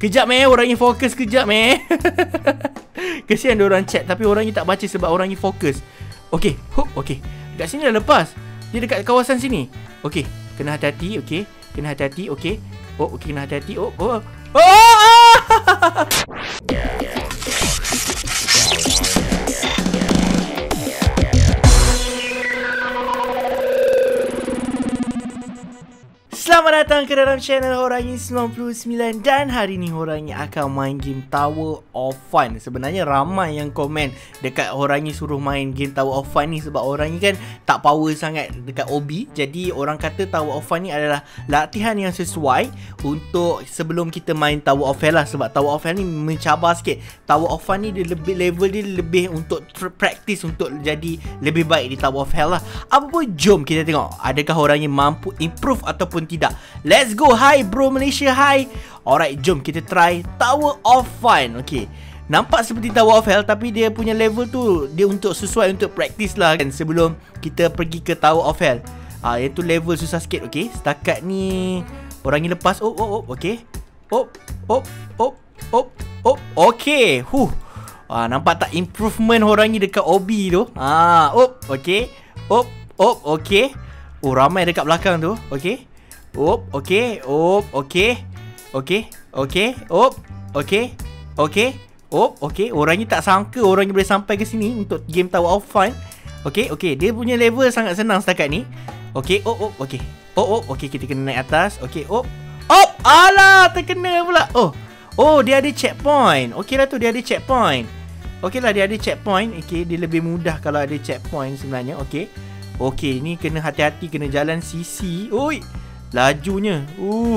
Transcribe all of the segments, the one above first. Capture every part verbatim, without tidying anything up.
Kejap meh, orangnya fokus kejap meh. Kesian dia orang chat tapi orangnya tak baca sebab orangnya fokus. Okey, hup, okey. Dekat sini dah lepas. Dia dekat kawasan sini. Okey, kena hati-hati, okey. Kena hati-hati, okey. Oh, okey, kena hati-hati. Oh, oh. Oh! Ah! Selamat datang ke dalam channel Horangi sembilan puluh sembilan. Dan hari ni Horangi akan main game Tower of Fun. Sebenarnya ramai yang komen dekat Horangi suruh main game Tower of Fun ni sebab Horangi kan tak power sangat dekat O B. Jadi orang kata Tower of Fun ni adalah latihan yang sesuai untuk sebelum kita main Tower of Hell lah. Sebab Tower of Hell ni mencabar sikit. Tower of Fun ni dia lebih, level dia lebih untuk practice untuk jadi lebih baik di Tower of Hell lah. Apa pun jom kita tengok adakah Horangi mampu improve ataupun tidak. Let's go. Hi bro Malaysia, hi. Alright, jom kita try Tower of Fun. Okay, nampak seperti Tower of Hell tapi dia punya level tu dia untuk sesuai untuk practice lah kan, sebelum kita pergi ke Tower of Hell. Ah, iaitu level susah sikit. Okay, setakat ni orang ni lepas. Oh oh oh. Okay. Oh oh oh oh oh. Okay. Huh. Ah, nampak tak improvement orang ni dekat O B tu? Ah, oh. Okay. Oh oh. Okay. Oh, ramai dekat belakang tu. Okay. Op, okey, op, okey. Okey, okey, op, okey. Okey, op, okey. Orangnya tak sangka orangnya boleh sampai ke sini untuk game Tower of Fun. Okey, okey. Dia punya level sangat senang setakat ni. Okey, op, op, okey. Op, op, okey, kita kena naik atas. Okey, op. Op, alah, terkena pula. Oh. Oh, dia ada checkpoint. Okey lah tu, dia ada checkpoint. Okey lah, dia ada checkpoint. Okey, dia lebih mudah kalau ada checkpoint sebenarnya. Okey. Okey, ni kena hati-hati, kena jalan sisi. Oi. Lajunya. Uh.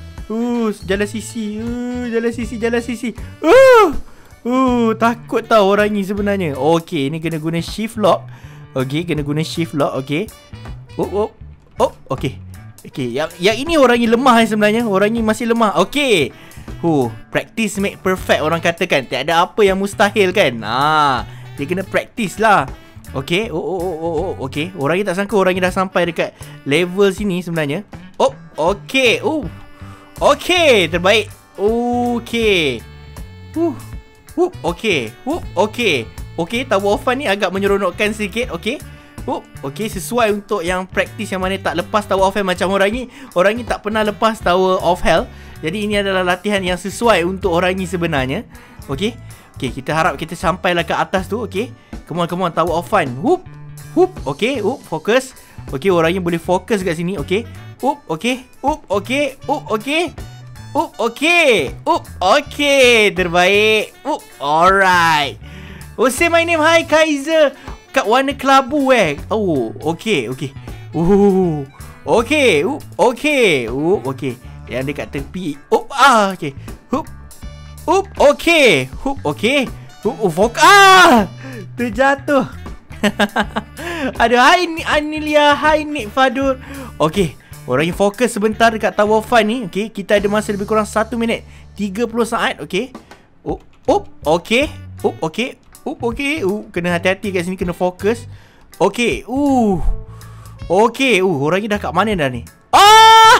Uh, jalan sisi. Uh, jalan sisi, jalan sisi. Uh. Uh, takut tau orang ni sebenarnya. Okey, ni kena guna shift lock. Okey, kena guna shift lock. Okey. Oh, oh. Oh, okey. Okey, yang yang ini orang ni lemah sebenarnya. Orang ni masih lemah. Okey. Huh, practice make perfect orang katakan. Tak ada apa yang mustahil kan. Ah, dia kena practice lah. Okey. Oh, oh, oh, oh, oh. Okey. Orang ni tak sangka orang ni dah sampai dekat level sini sebenarnya. Oh, okey. Oh. Okey, terbaik. Okey. Uh. Uh, okey. Uh, okey. Okey, Tower of Fun ni agak menyeronokkan sikit. Okey. Uh, okey, sesuai untuk yang praktis yang mana tak lepas Tower of Hell macam orang ni. Orang ni tak pernah lepas Tower of Hell. Jadi ini adalah latihan yang sesuai untuk orang ni sebenarnya. Okey. Okey, kita harap kita sampailah ke atas tu. Okey. Come on, come on, Tower of Fun. Whoop. Whoop. Okey, whoop, fokus. Okey, orangnya boleh fokus kat sini. Okey. Up, okey. Up, okey. Up, okey. Up, okey. Up, okey. Terbaik. Up, alright. Oh, say my name. Hi, Kaiser. Kat warna kelabu eh. Oh, okey, okey. Uh, okey. Up, okey. Up, okey. Yang dekat tepi. Up, ah, okey. Up. Up, okey. Up, okey. Up, fokus. Ah! Terjatuh. Ada hi Anilia, hi Nick Fadur. Okey. Orang yang fokus sebentar dekat Tower of Fun ni. Okey, kita ada masa lebih kurang satu minit tiga puluh saat. Okey. Oh, oh, okey. Oh, okey. Oh, okey. Uh, kena hati-hati kat sini, kena fokus. Okey. Uh. Okey. Uh, orang ni dah kat mana dah ni? Ah!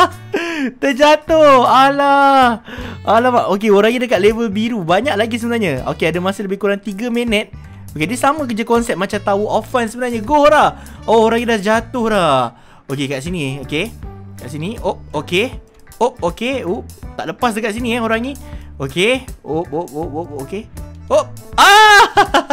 Terjatuh. Alah. Alamak. Okey, orang ni dekat level biru. Banyak lagi sebenarnya. Okey, ada masa lebih kurang tiga minit. Okey, dia sama kerja konsep macam Tower of Fun sebenarnya. Go lah. Oh, orang ni dah jatuh dah. Okey, kat sini. Okey. Kat sini. Oh, okey. Oh, okey. Oh, tak lepas dekat sini eh orang ni. Okey. Oh, oh, oh, oh, okey. Oh. Ah!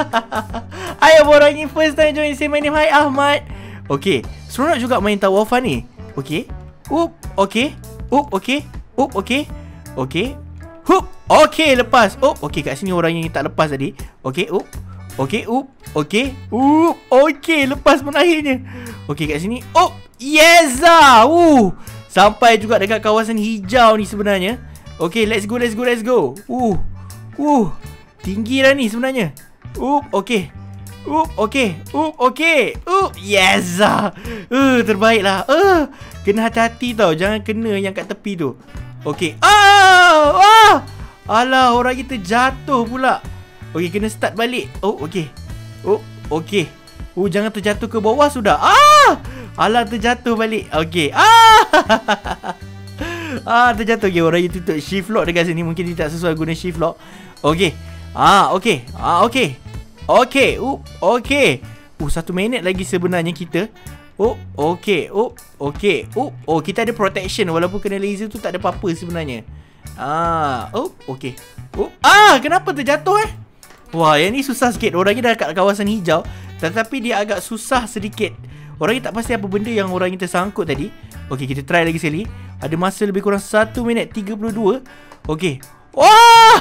Ayah orang ni first time join. Say my name. Hi Ahmad. Okey. Seronok juga main Tower of Fun ni. Okey. Up, okey. Up, okey. Up, okey. Okey. Hup. Okey, lepas. Up, okey, kat sini orang ni tak lepas tadi. Okey, up. Okey, up. Okey. Up. Okey, lepas pun akhirnya. Okey, kat sini. Up. Yes ah. Uh. Sampai juga dekat kawasan hijau ni sebenarnya. Okay, let's go, let's go, let's go. Uh. Uh. Tinggi dah ni sebenarnya. Uh, okay. Uh, okay. Uh, okay. Uh, yes ah. Uh, terbaiklah. Uh. Kena hati-hati tau, jangan kena yang kat tepi tu. Okay. Ah. Ah. Alah, orang kita jatuh pula. Okay, kena start balik. Oh, okay. Oh, okay. Oh, jangan terjatuh ke bawah sudah. Ah! Alah, terjatuh balik. Okay. Ah! Ah, terjatuh. Okay, orang itu tutup shift lock dekat sini. Mungkin dia tak sesuai guna shift lock. Okay. Ah, okay. Ah, okay. Okay. Uh, okay. Uh, satu minit lagi sebenarnya kita. Oh, okay. Oh, okay. Oh, oh, kita ada protection. Walaupun kena laser tu tak ada apa-apa sebenarnya. Ah, oh, okay. Oh, ah, kenapa terjatuh eh? Wah, yang ni susah sikit. Orangnya dah kat kawasan hijau, tetapi dia agak susah sedikit. Orangnya tak pasti apa benda yang orang kita sangkut tadi. Okay, kita try lagi sekali. Ada masa lebih kurang satu minit tiga puluh dua. Okay. Wah!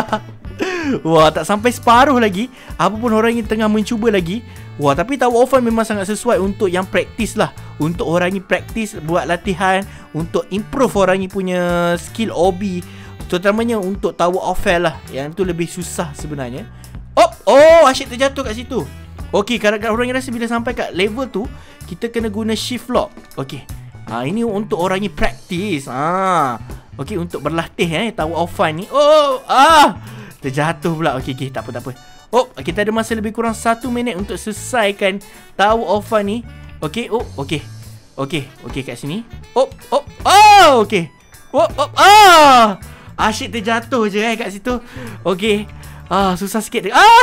Wah, tak sampai separuh lagi. Apa pun orang yang tengah mencuba lagi. Wah, tapi Tower of Fun memang sangat sesuai untuk yang praktis lah. Untuk orang yang praktis buat latihan, untuk improve orang yang punya skill obi, terutamanya untuk Tower of Hell lah. Yang tu lebih susah sebenarnya. Oh, oh, asyik terjatuh kat situ. Okey, kadang-kadang orang yang rasa bila sampai kat level tu, kita kena guna shift lock. Okey. Ha, ini untuk orang yang praktis. Ha. Okey, untuk berlatih eh Tower of Fun ni. Oh, ah. Terjatuh pula. Okey, okey, tak apa, tak apa. Oh, kita ada masa lebih kurang satu minit untuk selesaikan Tower of Fun ni. Okey, oh, okey. Okey, okey kat sini. Oh, oh, oh, okey. Oh, oh, ah. Asyik terjatuh je eh kat situ. Okey. Ah, susah sikit. Ah.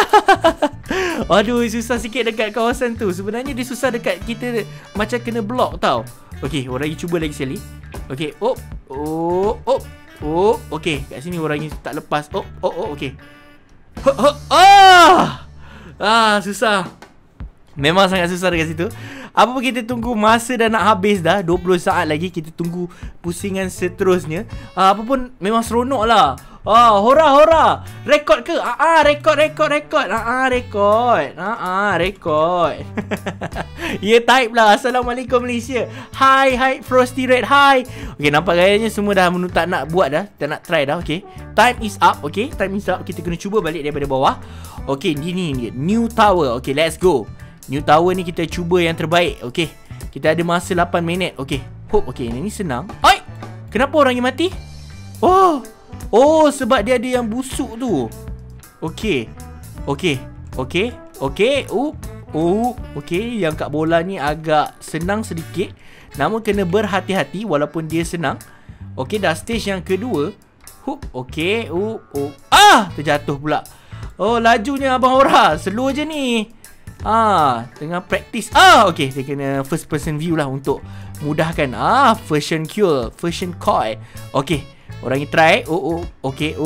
Aduh, susah sikit dekat kawasan tu. Sebenarnya dia susah dekat kita macam kena block tau. Okey, orang lagi cuba lagi sekali. Okey, oh, oh, oh, oh, okey. Kat sini orang ni tak lepas. Oh, oh, oh, okey. Oh, oh, ah, ah, susah. Memang sangat susah dekat situ. Apa pun kita tunggu, masa dah nak habis dah. dua puluh saat lagi kita tunggu pusingan seterusnya. Ah, apa pun memang seronok lah. Ah, hora hora. Rekod ke? Ah, ah rekod rekod rekod. Ah, ah rekod. Ah, ah rekod. Ya, type lah. Assalamualaikum Malaysia. Hai, hai Frosty Red. Hai. Okey, nampak gayanya semua dah menu tak nak buat dah. Tak nak try dah. Okey. Time is up. Okey, time is up. Kita kena cuba balik daripada bawah. Okey, ni ni new tower. Okey, let's go. New tower ni kita cuba yang terbaik. Okey. Kita ada masa lapan minit. Okey. Hope okey, ini senang. Oi. Kenapa orang yang mati? Oh. Oh, sebab dia ada yang busuk tu. Okey. Okey. Okey. Okey. Oh. Oh, okey. Yang kat bola ni agak senang sedikit. Namun kena berhati-hati walaupun dia senang. Okey, dah stage yang kedua. Hup. Okey. Oh, oh. Ah, terjatuh pula. Oh, lajunya Abang Hora. Slow je ni. Ah, tengah praktis. Ah, okey. Dia kena first person view lah untuk mudahkan. Ah, version cure. Version koi. Okey. Orang ni try. Oh, oh. Okey.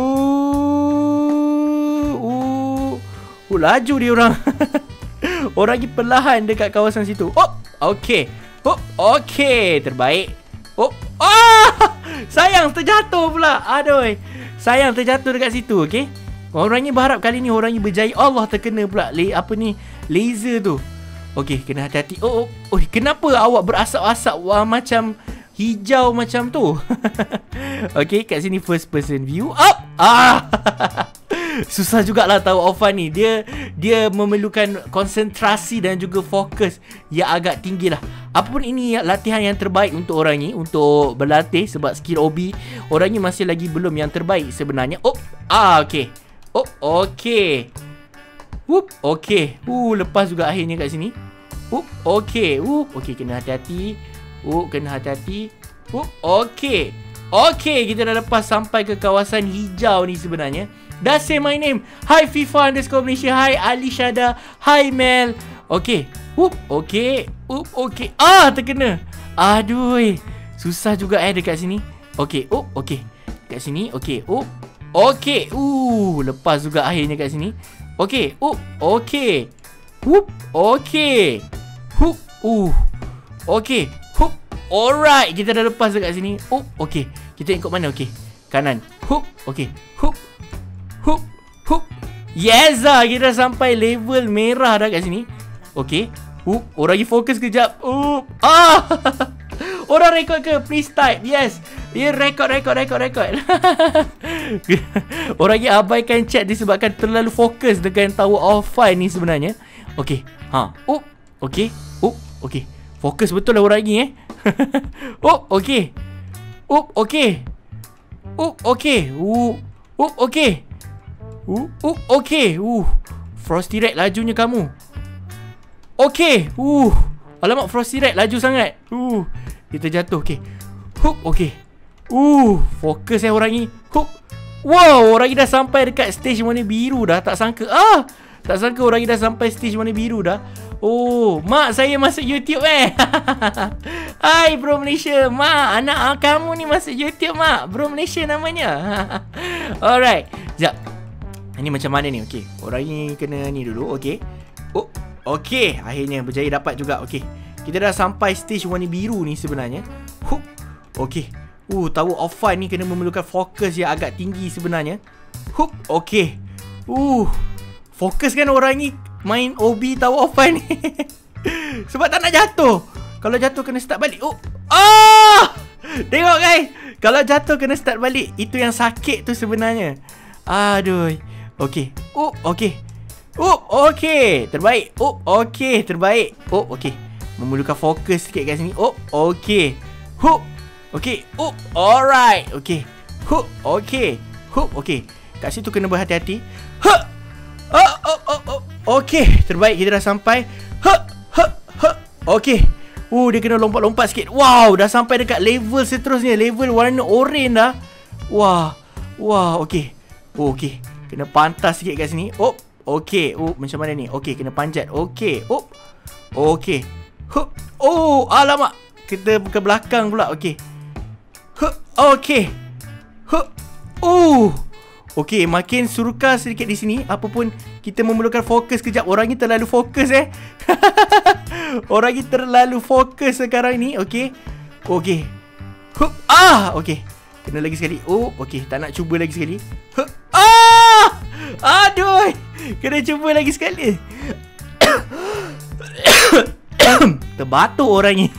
Oh. Oh. Oh, laju dia orang. Orang ni perlahan dekat kawasan situ. Oh, okey. Oh, okey. Terbaik. Oh. Ah! Sayang terjatuh pula. Aduh. Sayang terjatuh dekat situ, okey. Orang ni berharap kali ni orang ni berjaya. Allah, terkena pula le apa ni? Laser tu. Okey, kena hati-hati. Oh, oh. Oh, kenapa awak berasap-asap wah, macam hijau macam tu? Okay, kat sini first person view. Up. Ah. Susah jugalah Tower of Fun ni. Dia dia memerlukan konsentrasi dan juga fokus yang agak tinggi lah. Apapun ini latihan yang terbaik untuk orang ni, untuk berlatih, sebab skill obi orang ni masih lagi belum yang terbaik sebenarnya. Oh, ah, okay. Oh, okay. Whoop, okay. Uh, lepas juga akhirnya kat sini. Whoop, okay. Whoop, okay, kena hati-hati. Whoop, kena hati-hati. Whoop, okay. Okay, kita dah lepas sampai ke kawasan hijau ni sebenarnya. Dah say my name. Hi FIFA underscore Malaysia. Hi Ali Syada. Hi Mel. Okay. Whoop, okay. Whoop, okay. Ah, terkena. Aduh, susah juga eh dekat sini. Okay. Oh, okay. Kat sini. Okay. Oh, okay. Uh, lepas juga akhirnya kat sini. Okay. Oh, okay. Whoop, okay. Whoop, uh. Okay. Whoop. Alright, kita dah lepas dekat sini. Oh, okay. Kita ikut mana? Okay. Kanan. Hoop. Okay. Hoop. Hoop. Hoop. Yes lah. Kita dah sampai level merah dah kat sini. Okay. Hoop. Orang lagi fokus kejap. Hoop. Ah. Orang rekod ke? Please type. Yes. Dia rekod, rekod, rekod, rekod. Orang lagi abaikan chat disebabkan terlalu fokus dengan Tower of Fun ni sebenarnya. Okay. Ha. Hoop. Okay. Hoop. Okay. Fokus betul lah orang lagi eh. Oh, okay. Oh, okay. Oh, okay. Oh, oh, okay. Oh, oh, okay. Uh, Frosty Red lajunya kamu. Okay. Uh, alamak Frosty Red laju sangat. Uh, kita jatuh. Okay. Hoop, okay. Uh, fokus eh orang ni. Hup. Wow, orang ni dah sampai dekat stage warna biru dah. Tak sangka. Ah, tak sangka orang ni dah sampai stage warna biru dah. Oh, mak saya masuk YouTube eh. Hai Bro Malaysia. Mak, anak kamu ni masuk YouTube mak. Bro Malaysia namanya. Alright. Sekejap. Ini macam mana ni? Okey. Orang ni kena ni dulu. Okey. Oh, okey. Akhirnya berjaya dapat juga. Okey. Kita dah sampai stage warna biru ni sebenarnya. Hup. Okey. Uh, Tower of Fun ni kena memerlukan fokus yang agak tinggi sebenarnya. Hup. Okey. Uh, fokus kan orang ni main O B Tower of Fun ni. Sebab tak nak jatuh. Kalau jatuh kena start balik. Oh. Ah! Tengok guys. Kalau jatuh kena start balik. Itu yang sakit tu sebenarnya. Aduh. Okey. Oh, okey. Oh, okey. Terbaik. Oh, okey. Terbaik. Oh, okey. Memerlukan fokus sikit kat sini. Oh, okey. Hup. Okey. Oh, alright. Okey. Hup. Okey. Hup. Okey. Kat situ kena berhati-hati. Huh. Oh, oh, oh, oh. Okey. Terbaik. Kita dah sampai. Huh. Huh. Huh. Okey. Uh, dia kena lompat-lompat sikit. Wow, dah sampai dekat level seterusnya. Level warna oren dah. Wah. Wah, okey. Oh, okey. Kena pantas sikit kat sini. Oh, okey. Oh, macam mana ni? Okey, kena panjat. Okey. Oh. Okey. Huh. Oh, alamak. Kita ke belakang pula. Okey. Huh. Okey. Huh. Oh. Okey, makin surukar sedikit di sini. Apapun kita memerlukan fokus kejap. Orang ni terlalu fokus eh. Orang ni terlalu fokus sekarang ni. Okey. Okey. Huh. Ah, okey. Kena lagi sekali. Oh, okey. Tak nak cuba lagi sekali. Huh. Ah! Aduh. Kena cuba lagi sekali. Terbatuk orang ni.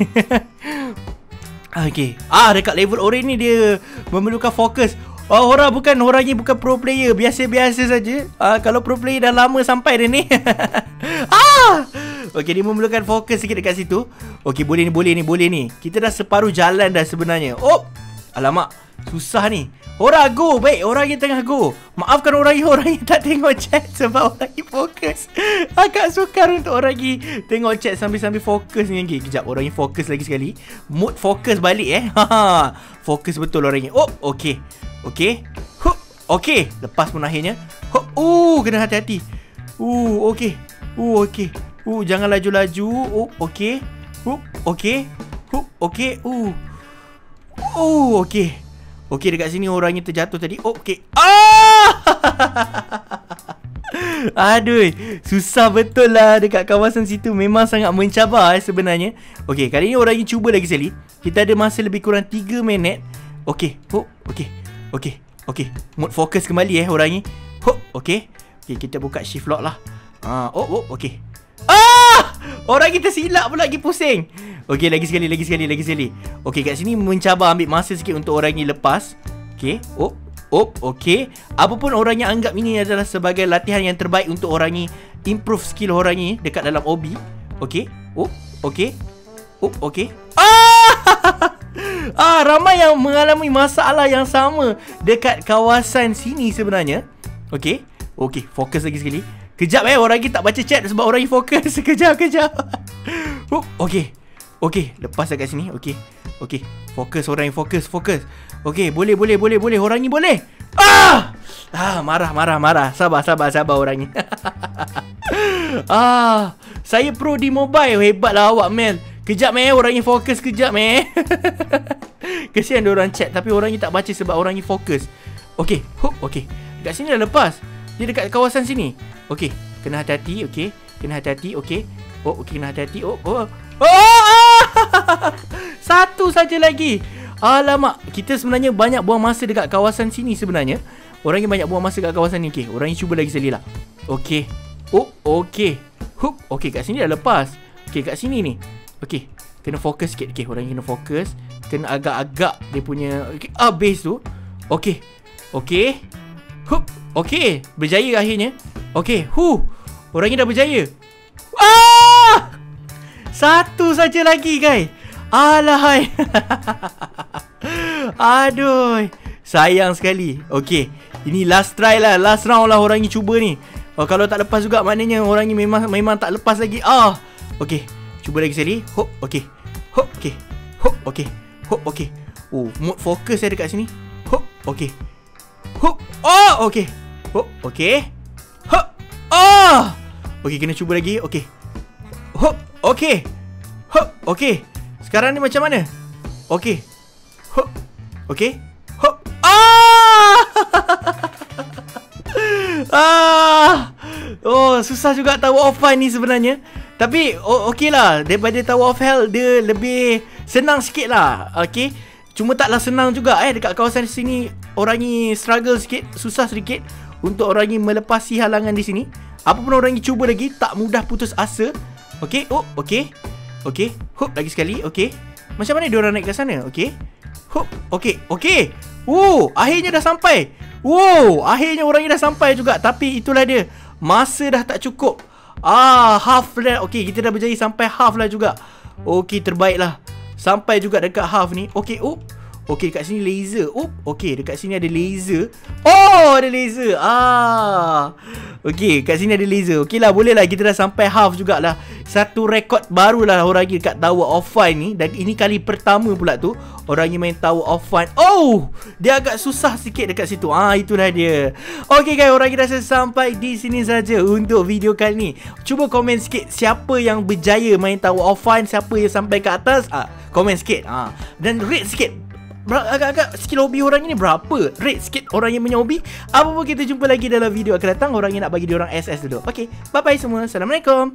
Okey. Ah, dekat level orange ni dia memerlukan fokus. Oh, orang bukan orang ni bukan pro player, biasa-biasa saja. Ah, kalau pro player dah lama sampai dia ni. Ah! Okey, dia memerlukan fokus sikit dekat situ. Okey, boleh ni, boleh ni, boleh ni. Kita dah separuh jalan dah sebenarnya. Oh, alamak. Susah ni. Orang go, baik. Orang yang tengah go. Maafkan orang yang orang yang tak tengok chat sebab orang yang fokus. Agak sukar untuk orang yang tengok chat sambil-sambil fokus ni lagi. Kejap, orang yang fokus lagi sekali. Mood fokus balik eh. Fokus betul orang yang. Oh, okey. Okey. Huh. Okey. Lepas pun akhirnya. Huh. Uh, kena hati-hati. Uh, okey. Uh, okey. Uh, jangan laju-laju. Uh, okey. Uh, okey. Uh, okey. Uh. Uh, okey. Okey, dekat sini orangnya terjatuh tadi. Oh, okey. Ah! Aduh, susah betul lah dekat kawasan situ. Memang sangat mencabar eh, sebenarnya. Okey, kali ni orangnya cuba lagi sekali. Kita ada masa lebih kurang tiga minit. Okey. Oh, okey. Okey. Okey. Mood fokus kembali eh orang ni. Oh, okey. Okey, kita buka shift lock lah. Ah, oh, oh, okey. Ah! Orang kita silap pula lagi pusing. Okey, lagi sekali, lagi sekali, lagi sekali. Okey, kat sini mencabar ambil masa sikit untuk orang ni lepas. Okey. Oh, oh, okey. Apapun orang yang anggap ini adalah sebagai latihan yang terbaik untuk orang ni improve skill orang ni dekat dalam O B. Okey. Oh, okey. Oh, okey. Ah! Ah, ramai yang mengalami masalah yang sama dekat kawasan sini sebenarnya. Okey. Okey, fokus lagi sekali. Kejap eh, orang ni tak baca chat sebab orang ni fokus. Kejap, kejap. Oh, okey. Okey, lepas dekat sini. Okey. Okey. Fokus orang yang fokus, fokus. Okey, boleh, boleh, boleh, boleh. Orang ni boleh. Ah! Ah, marah, marah, marah. Sabar, sabar, sabar orang ni. Ah, saya pro di mobile. Hebatlah awak, Mel. Kejap eh, orang ni fokus kejap eh. Kesian dia orang chat tapi orang ni tak baca sebab orang ni fokus. Okey, hop, okey. Dekat sini dah lepas. Dia dekat kawasan sini. Okey, kena hati-hati, okey. Kena hati-hati, okey. Oh, okey, kena hati-hati. Oh, oh. Oh! Satu saja lagi. Alamak, kita sebenarnya banyak buang masa dekat kawasan sini sebenarnya. Orang yang banyak buang masa dekat kawasan ni. Okey, orang yang cuba lagi sekali lah. Okey. Oh, okey. Hup, okey, kat sini dah lepas. Okey, kat sini ni. Okey, kena fokus sikit. Okey, orang yang kena fokus. Kena agak-agak dia punya okay. Ah, base tu. Okey. Okey. Hup, okey. Berjaya akhirnya. Okey, hu. Orangnya dah berjaya. Ah! Satu saja lagi, guys. Alahai. Aduh. Sayang sekali. Okey. Ini last try lah. Last round lah orang ni cuba ni. Oh, kalau tak lepas juga maknanya orang ni memang memang tak lepas lagi. Ah. Okey. Cuba lagi sekali. Hop. Okey. Hop. Okey. Hop. Okey. Hop. Okey. Oh, mode fokus saya dekat sini. Hop, okey. Hop. Oh, okey. Hop, okey. Hop. Oh. Okey, kena cuba lagi. Okey. Hop, okey. Hop, okey. Sekarang ni macam mana? Okey. Hop. Okey. Hop. Ah! ah. Oh, susah juga Tower of Fun ni sebenarnya. Tapi oh, okey lah. Daripada Tower of Hell, dia lebih senang sikit lah. Okey. Cuma taklah senang juga eh. Dekat kawasan sini orang ni struggle sikit, susah sedikit untuk orang ni melepasi halangan di sini. Apa pun orang ni cuba lagi, tak mudah putus asa. Okey. Oh, okey. Okey. Hop, lagi sekali. Okey. Macam mana dia orang naik ke sana? Okey. Hop. Okey. Okey. Oh, akhirnya dah sampai. Wow, akhirnya orang ni dah sampai juga. Tapi itulah dia, masa dah tak cukup. Ah, half dah. Okey, kita dah berjaya sampai half lah juga. Okey, terbaiklah. Sampai juga dekat half ni. Okey, up. Okey, dekat sini laser. Up. Okey, dekat sini ada laser. Oh, ada laser. Ah. Okey, kat sini ada laser. Okey lah, boleh lah. Kita dah sampai half jugalah. Satu rekod baru lah orang lagi dekat Tower of Fun ni. Dan ini kali pertama pula tu orang ni main Tower of Fun. Oh, dia agak susah sikit dekat situ. Ah, itulah dia. Okey guys, orang kita rasa sampai di sini saja untuk video kali ni. Cuba komen sikit siapa yang berjaya main Tower of Fun, siapa yang sampai ke atas. Ah, komen sikit. Ah, dan rate sikit. Agak-agak skill hobi orang ini berapa? Rate sikit orang yang punya hobi. Apa pun kita jumpa lagi dalam video akan datang. Orang yang nak bagi dia orang S S dulu. Okay, bye bye semua. Assalamualaikum.